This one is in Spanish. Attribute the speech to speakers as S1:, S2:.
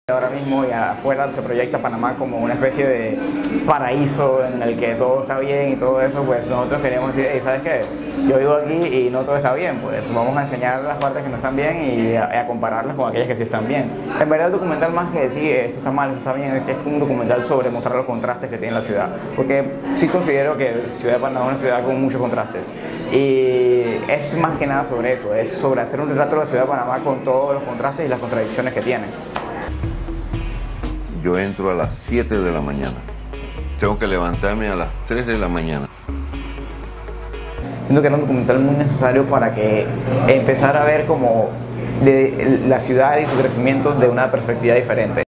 S1: Ahora mismo y afuera se proyecta Panamá como una especie de paraíso en el que todo está bien y todo eso, pues nosotros queremos decir, hey, ¿sabes qué? Yo vivo aquí y no todo está bien, pues vamos a enseñar las partes que no están bien y a compararlas con aquellas que sí están bien. En verdad el documental, más que decir esto está mal, esto está bien, es un documental sobre mostrar los contrastes que tiene la ciudad, porque sí considero que la ciudad de Panamá es una ciudad con muchos contrastes y es más que nada sobre eso, es sobre hacer un retrato de la ciudad de Panamá con todos los contrastes y las contradicciones que tiene.
S2: Yo entro a las 7 de la mañana. Tengo que levantarme a las 3 de la mañana.
S1: Siento que era un documental muy necesario para que empezara a ver como de la ciudad y su crecimiento de una perspectiva diferente.